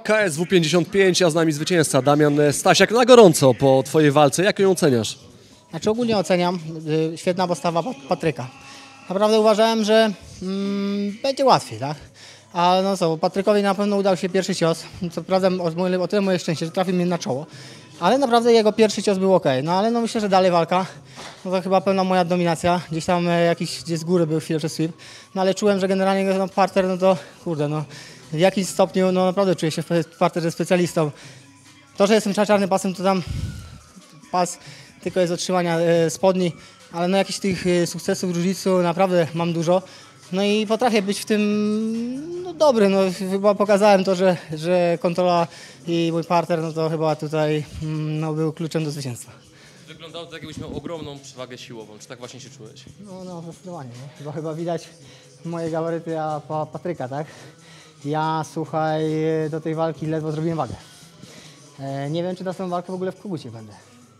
KSW 55, a z nami zwycięzca Damian Stasiak na gorąco po twojej walce. Jak ją oceniasz? Znaczy ogólnie oceniam, świetna postawa Patryka. Naprawdę uważałem, że będzie łatwiej, tak? A no co, Patrykowi na pewno udał się pierwszy cios. Co prawda o tyle moje szczęście, że trafił mnie na czoło. Ale naprawdę jego pierwszy cios był ok. No ale no myślę, że dalej walka. No to chyba pełna moja dominacja. Gdzieś tam gdzieś z góry był chwilę przez sweep. No ale czułem, że generalnie no, parter, no to kurde, no w jakimś stopniu no naprawdę czuję się w parterze specjalistą. To, że jestem czarnym pasem, to tam pas tylko jest otrzymania spodni, ale no jakichś tych sukcesów w jiu-jitsu naprawdę mam dużo. No i potrafię być w tym no, dobry. No, chyba pokazałem to, że kontrola i mój parter, no to chyba tutaj no, był kluczem do zwycięstwa. Wyglądało to tak, jakbyś miał ogromną przewagę siłową. Czy tak właśnie się czułeś? No zdecydowanie. Nie? Chyba widać moje gabaryty, a Patryka, tak? Ja, słuchaj, do tej walki ledwo zrobiłem wagę. Nie wiem, czy na tą walkę w ogóle w kogucie będę.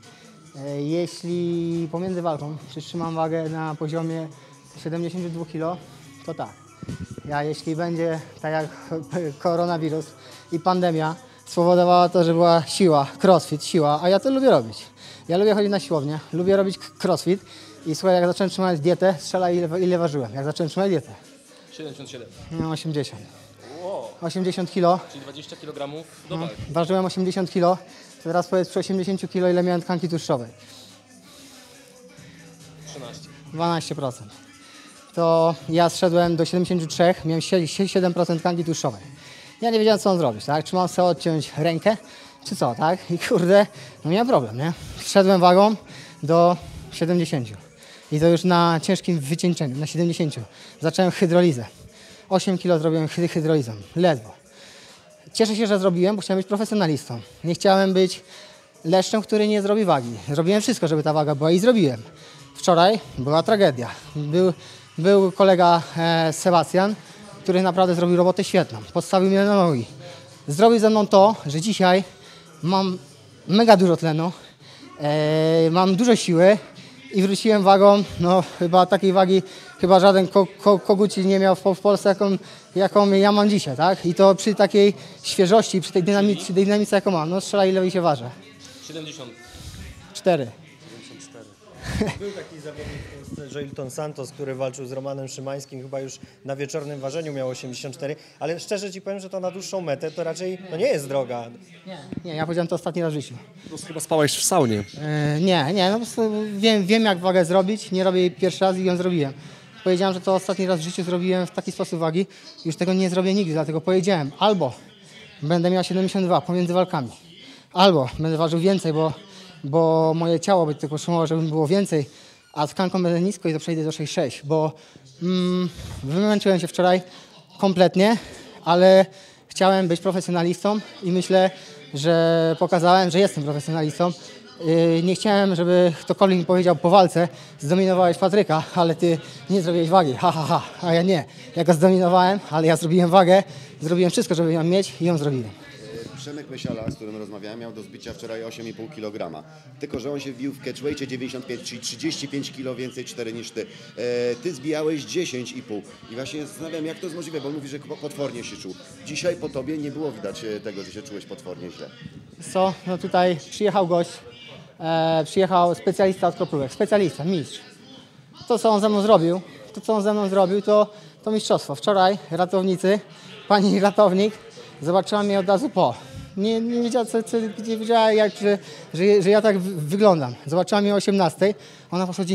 Jeśli pomiędzy walką przytrzymam wagę na poziomie 72 kg, to tak. Jeśli będzie tak jak koronawirus i pandemia spowodowała to, że była siła, crossfit, siła, a ja to lubię robić. Ja lubię chodzić na siłownię, lubię robić crossfit i słuchaj, jak zacząłem trzymać dietę, strzelaj ile ważyłem, jak zacząłem trzymać dietę. 77. No 80. Wow. 80 kg. Czyli 20 kg do walki. Ważyłem 80 kg, to teraz powiedz przy 80 kg ile miałem tkanki tłuszczowej. 13. 12%. To ja zszedłem do 73, miałem 7% tkanki tłuszczowej. Ja nie wiedziałem, co mam zrobić, tak? Czy mam sobie odciąć rękę, czy co, tak? I kurde, no miałem problem, nie? Zszedłem wagą do 70 i to już na ciężkim wycieńczeniu, na 70. Zacząłem hydrolizę. 8 kg zrobiłem hydrolizą, ledwo. Cieszę się, że zrobiłem, bo chciałem być profesjonalistą. Nie chciałem być leszczem, który nie zrobi wagi. Zrobiłem wszystko, żeby ta waga była i zrobiłem. Wczoraj była tragedia. Był kolega Sebastian, który naprawdę zrobił robotę świetną. Podstawił mnie na nogi. Zrobił ze mną to, że dzisiaj mam mega dużo tlenu, mam dużo siły i wróciłem wagą, no chyba takiej wagi chyba żaden koguci nie miał w Polsce, jaką ja mam dzisiaj, tak? I to przy takiej świeżości, przy tej dynamice, jaką mam. No strzelaj, ile się waży? 74. 4. Był taki zawodnik w Polsce, Joilton Santos, który walczył z Romanem Szymańskim, chyba już na wieczornym ważeniu miał 84, ale szczerze ci powiem, że to na dłuższą metę to raczej no nie jest droga. Nie, ja powiedziałem to ostatni raz w życiu. No, chyba spałeś w saunie. Nie, no po prostu wiem jak wagę zrobić, nie robię jej pierwszy raz i ją zrobiłem. Powiedziałem, że to ostatni raz w życiu zrobiłem w taki sposób wagi, już tego nie zrobię nigdy, dlatego powiedziałem, albo będę miał 72 pomiędzy walkami, albo będę ważył więcej, bo moje ciało by tylko trzymało, żeby było więcej, a tkanką będę nisko i to przejdę do 6,6, bo wymęczyłem się wczoraj kompletnie, ale chciałem być profesjonalistą i myślę, że pokazałem, że jestem profesjonalistą. Nie chciałem, żeby ktokolwiek mi powiedział po walce, zdominowałeś Patryka, ale ty nie zrobiłeś wagi, a ja nie. Ja go zdominowałem, ale ja zrobiłem wagę, zrobiłem wszystko, żeby ją mieć i ją zrobiłem. Przemek Mysiala, z którym rozmawiałem, miał do zbicia wczoraj 8,5 kg. Tylko że on się wbił w catchweightie 95, czyli 35 kg więcej 4 niż ty. Ty zbijałeś 10,5. I właśnie zastanawiam, jak to jest możliwe, bo on mówi, że potwornie się czuł. Dzisiaj po tobie nie było widać tego, że się czułeś potwornie źle. Co? No tutaj przyjechał gość, przyjechał specjalista od kroplówek, specjalista, mistrz. To, co on ze mną zrobił, to mistrzostwo. Wczoraj ratownicy, pani ratownik, zobaczyła mnie od razu po. Nie wiedziała, gdzie wiedziała, że ja tak wyglądam. Zobaczyła mnie o 18. Ona podchodzi,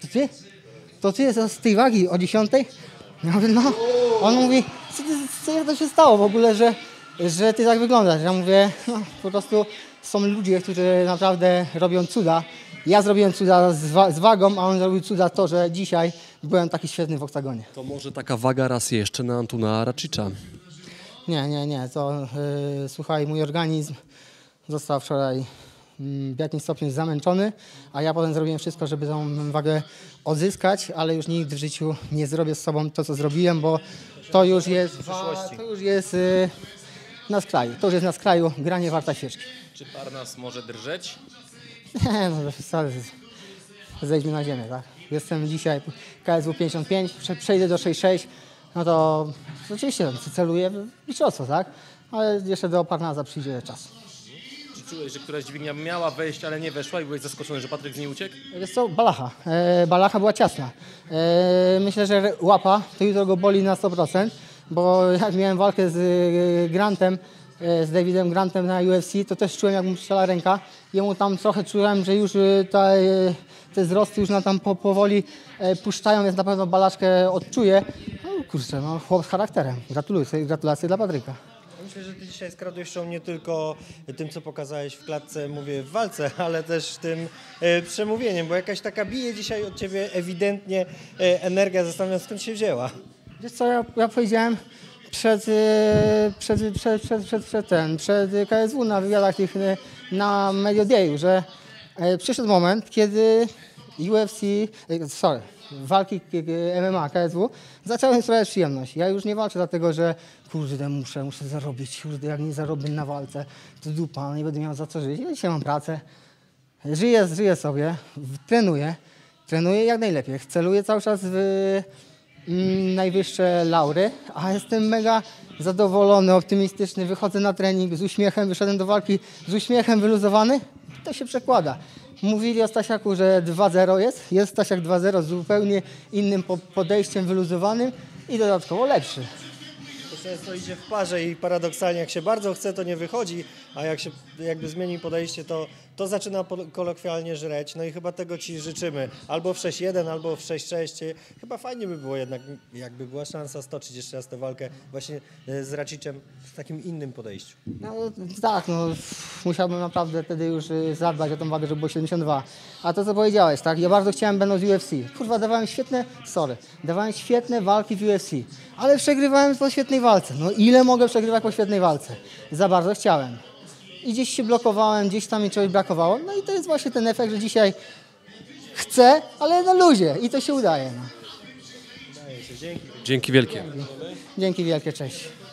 to ty jest z tej wagi o 10? Ja mówię, no. On mówi, jak to się stało w ogóle, że ty tak wyglądasz? Ja mówię, no, po prostu są ludzie, którzy naprawdę robią cuda. Ja zrobiłem cuda z wagą, a on zrobił cuda to, że dzisiaj byłem taki świetny w oktagonie. To może taka waga raz jeszcze na Antuna Raczicza? Nie. To słuchaj, mój organizm został wczoraj w jakimś stopniu zamęczony, a ja potem zrobiłem wszystko, żeby tą wagę odzyskać, ale już nigdy w życiu nie zrobię z sobą to, co zrobiłem, bo to już jest na skraju. To już jest na skraju, granie warta świeczki. Czy Parnas może drżeć? Nie, no zejdźmy na ziemię, tak? Jestem dzisiaj KSW 55, przejdę do 6,6, no to oczywiście celuję w mistrzostwo, tak? ale jeszcze do Parnaza przyjdzie czas. Czy czułeś, że któraś dźwignia miała wejść, ale nie weszła i byłeś zaskoczony, że Patryk z niej uciekł? Wiesz co, balacha. Balacha była ciasna. Myślę, że łapa to jutro go boli na 100%, bo jak miałem walkę z Grantem, z Davidem Grantem na UFC, to też czułem, jak mu strzela ręka. Jemu tam trochę czułem, że już te wzrosty już na tam powoli puszczają, więc na pewno balaczkę odczuję. No kurczę, no chłop z charakterem. Gratulacje dla Patryka. Myślę, że ty dzisiaj skradłeś show nie tylko tym, co pokazałeś w klatce, mówię, w walce, ale też tym przemówieniem, bo jakaś taka bije dzisiaj od ciebie ewidentnie energia, zastanawiam się, skąd się wzięła. Wiesz co, ja powiedziałem przed KSW na wywiadach tych na Media Dayu, że przyszedł moment, kiedy walki MMA, KSW zaczęły mi sprawiać przyjemność. Ja już nie walczę dlatego, że kurde, muszę zarobić, kurde, jak nie zarobię na walce, to dupa, nie będę miał za co żyć. Ja dzisiaj mam pracę, żyję sobie, trenuję jak najlepiej, celuję cały czas w najwyższe laury, a jestem mega zadowolony, optymistyczny, wychodzę na trening z uśmiechem, wyszedłem do walki z uśmiechem wyluzowany, to się przekłada. Mówili o Stasiaku, że 2-0 jest Stasiak 2-0 z zupełnie innym podejściem wyluzowanym i dodatkowo lepszy. To często idzie w parze i paradoksalnie jak się bardzo chce, to nie wychodzi, a jak się jakby zmieni podejście, to zaczyna kolokwialnie żreć. No i chyba tego ci życzymy. Albo w 6-1, albo w 6-6. Chyba fajnie by było jednak, jakby była szansa stoczyć jeszcze raz tę walkę właśnie z Racicem w takim innym podejściu. No tak, no musiałbym naprawdę wtedy już zadbać o tą wagę, żeby było 72. A to co powiedziałeś, tak, ja bardzo chciałem będąc w UFC. Kurwa, dawałem świetne walki w UFC, ale przegrywałem po świetnej walce. No ile mogę przegrywać po świetnej walce? Za bardzo chciałem. I gdzieś się blokowałem, gdzieś tam mi czegoś brakowało. No i to jest właśnie ten efekt, że dzisiaj chcę, ale na luzie i to się udaje. No. Dzięki wielkie. Dzięki wielkie, cześć.